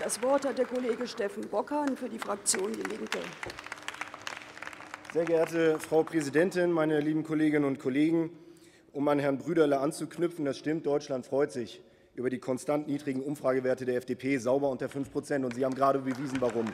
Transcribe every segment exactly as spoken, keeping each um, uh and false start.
Das Wort hat der Kollege Steffen Bockhahn für die Fraktion Die Linke. Sehr geehrte Frau Präsidentin, meine lieben Kolleginnen und Kollegen! Um an Herrn Brüderle anzuknüpfen, das stimmt, Deutschland freut sich über die konstant niedrigen Umfragewerte der F D P, sauber unter fünf Prozent. Und Sie haben gerade bewiesen, warum.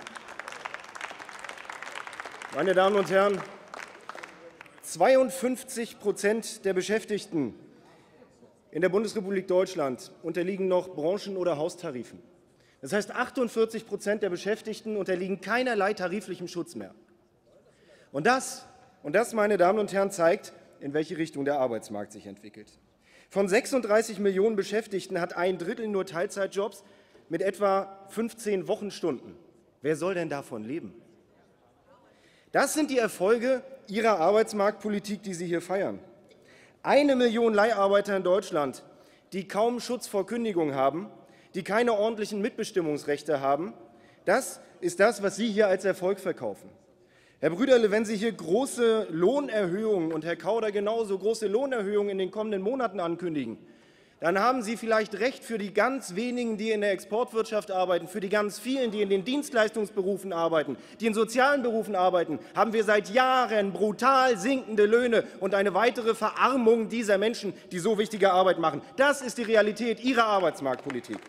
Meine Damen und Herren, zweiundfünfzig Prozent der Beschäftigten in der Bundesrepublik Deutschland unterliegen noch Branchen- oder Haustarifen. Das heißt, achtundvierzig Prozent der Beschäftigten unterliegen keinerlei tariflichem Schutz mehr. Und das, und das, meine Damen und Herren, zeigt, in welche Richtung der Arbeitsmarkt sich entwickelt. Von sechsunddreißig Millionen Beschäftigten hat ein Drittel nur Teilzeitjobs mit etwa fünfzehn Wochenstunden. Wer soll denn davon leben? Das sind die Erfolge Ihrer Arbeitsmarktpolitik, die Sie hier feiern. Eine Million Leiharbeiter in Deutschland, die kaum Schutz vor Kündigung haben, die keine ordentlichen Mitbestimmungsrechte haben, das ist das, was Sie hier als Erfolg verkaufen. Herr Brüderle, wenn Sie hier große Lohnerhöhungen und Herr Kauder genauso große Lohnerhöhungen in den kommenden Monaten ankündigen, dann haben Sie vielleicht recht für die ganz wenigen, die in der Exportwirtschaft arbeiten, für die ganz vielen, die in den Dienstleistungsberufen arbeiten, die in sozialen Berufen arbeiten, haben wir seit Jahren brutal sinkende Löhne und eine weitere Verarmung dieser Menschen, die so wichtige Arbeit machen. Das ist die Realität Ihrer Arbeitsmarktpolitik.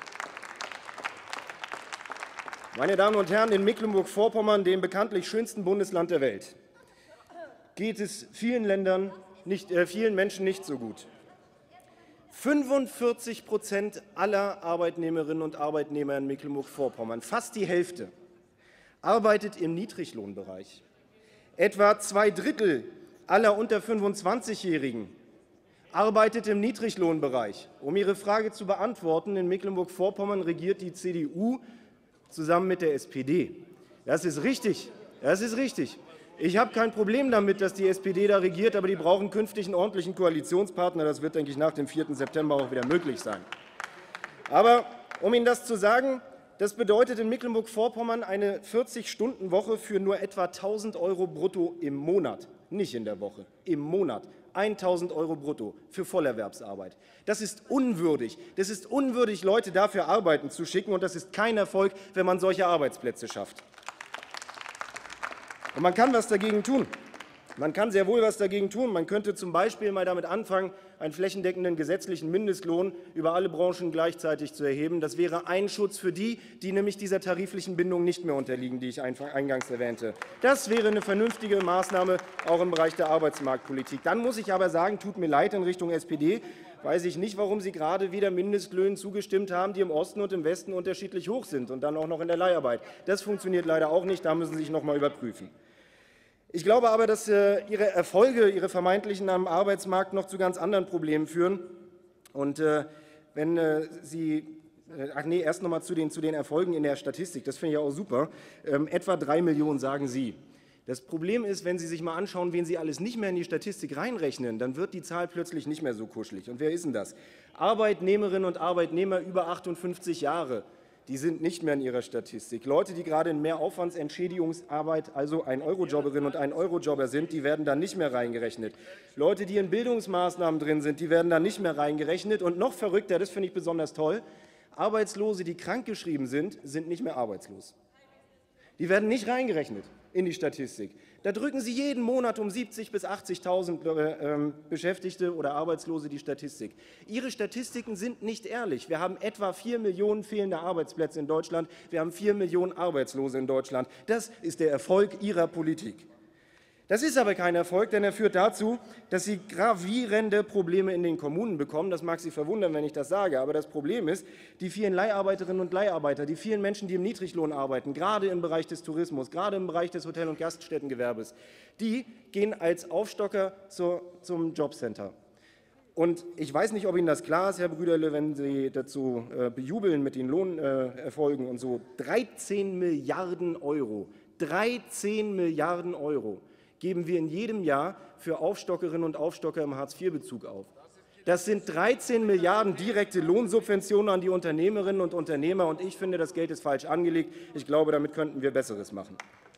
Meine Damen und Herren, in Mecklenburg-Vorpommern, dem bekanntlich schönsten Bundesland der Welt, geht es vielen, Ländern nicht, äh, vielen Menschen nicht so gut. fünfundvierzig Prozent aller Arbeitnehmerinnen und Arbeitnehmer in Mecklenburg-Vorpommern, fast die Hälfte, arbeitet im Niedriglohnbereich. Etwa zwei Drittel aller unter fünfundzwanzigjährigen arbeitet im Niedriglohnbereich. Um Ihre Frage zu beantworten, in Mecklenburg-Vorpommern regiert die C D U zusammen mit der S P D. Das ist richtig. Das ist richtig. Ich habe kein Problem damit, dass die S P D da regiert, aber die brauchen künftig einen ordentlichen Koalitionspartner. Das wird, denke ich, nach dem vierten September auch wieder möglich sein. Aber um Ihnen das zu sagen, das bedeutet in Mecklenburg-Vorpommern eine vierzig-Stunden-Woche für nur etwa tausend Euro brutto im Monat, nicht in der Woche, im Monat. tausend Euro brutto für Vollerwerbsarbeit. Das ist unwürdig. Das ist unwürdig, Leute dafür arbeiten zu schicken, und das ist kein Erfolg, wenn man solche Arbeitsplätze schafft. Und man kann was dagegen tun. Man kann sehr wohl was dagegen tun. Man könnte zum Beispiel mal damit anfangen, einen flächendeckenden gesetzlichen Mindestlohn über alle Branchen gleichzeitig zu erheben. Das wäre ein Schutz für die, die nämlich dieser tariflichen Bindung nicht mehr unterliegen, die ich eingangs erwähnte. Das wäre eine vernünftige Maßnahme, auch im Bereich der Arbeitsmarktpolitik. Dann muss ich aber sagen, tut mir leid, in Richtung S P D weiß ich nicht, warum Sie gerade wieder Mindestlöhnen zugestimmt haben, die im Osten und im Westen unterschiedlich hoch sind, und dann auch noch in der Leiharbeit. Das funktioniert leider auch nicht. Da müssen Sie sich noch mal überprüfen. Ich glaube aber, dass äh, Ihre Erfolge, Ihre vermeintlichen am Arbeitsmarkt, noch zu ganz anderen Problemen führen. Und äh, wenn äh, Sie, äh, ach nee, erst noch mal zu den, zu den Erfolgen in der Statistik, das finde ich auch super. Ähm, etwa drei Millionen, sagen Sie. Das Problem ist, wenn Sie sich mal anschauen, wen Sie alles nicht mehr in die Statistik reinrechnen, dann wird die Zahl plötzlich nicht mehr so kuschelig. Und wer ist denn das? Arbeitnehmerinnen und Arbeitnehmer über achtundfünfzig Jahre. Die sind nicht mehr in Ihrer Statistik. Leute, die gerade in Mehraufwandsentschädigungsarbeit, also ein Eurojobberin und ein Eurojobber sind, die werden da nicht mehr reingerechnet. Leute, die in Bildungsmaßnahmen drin sind, die werden da nicht mehr reingerechnet. Und noch verrückter, das finde ich besonders toll, Arbeitslose, die krankgeschrieben sind, sind nicht mehr arbeitslos. Die werden nicht reingerechnet in die Statistik. Da drücken Sie jeden Monat um siebzigtausend bis achtzigtausend äh, Beschäftigte oder Arbeitslose die Statistik. Ihre Statistiken sind nicht ehrlich. Wir haben etwa vier Millionen fehlende Arbeitsplätze in Deutschland. Wir haben vier Millionen Arbeitslose in Deutschland. Das ist der Erfolg Ihrer Politik. Das ist aber kein Erfolg, denn er führt dazu, dass Sie gravierende Probleme in den Kommunen bekommen. Das mag Sie verwundern, wenn ich das sage, aber das Problem ist, die vielen Leiharbeiterinnen und Leiharbeiter, die vielen Menschen, die im Niedriglohn arbeiten, gerade im Bereich des Tourismus, gerade im Bereich des Hotel- und Gaststättengewerbes, die gehen als Aufstocker zur, zum Jobcenter. Und ich weiß nicht, ob Ihnen das klar ist, Herr Brüderle, wenn Sie dazu äh, bejubeln mit den Lohnerfolgen äh, und so. dreizehn Milliarden Euro, dreizehn Milliarden Euro geben wir in jedem Jahr für Aufstockerinnen und Aufstocker im Hartz vier Bezug auf. Das sind dreizehn Milliarden direkte Lohnsubventionen an die Unternehmerinnen und Unternehmer, und ich finde, das Geld ist falsch angelegt. Ich glaube, damit könnten wir Besseres machen.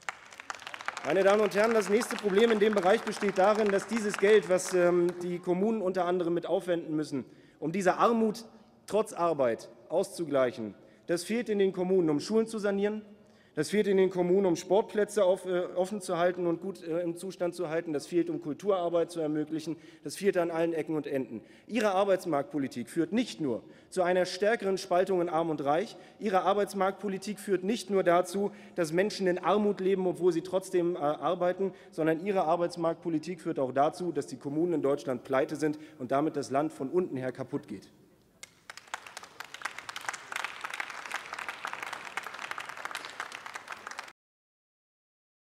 Meine Damen und Herren, das nächste Problem in dem Bereich besteht darin, dass dieses Geld, was ähm, die Kommunen unter anderem mit aufwenden müssen, um diese Armut trotz Arbeit auszugleichen, Das fehlt in den Kommunen, um Schulen zu sanieren. Das fehlt in den Kommunen, um Sportplätze auf, äh, offen zu halten und gut äh, im Zustand zu halten. Das fehlt, um Kulturarbeit zu ermöglichen. Das fehlt an allen Ecken und Enden. Ihre Arbeitsmarktpolitik führt nicht nur zu einer stärkeren Spaltung in Arm und Reich. Ihre Arbeitsmarktpolitik führt nicht nur dazu, dass Menschen in Armut leben, obwohl sie trotzdem äh, arbeiten, sondern Ihre Arbeitsmarktpolitik führt auch dazu, dass die Kommunen in Deutschland pleite sind und damit das Land von unten her kaputt geht.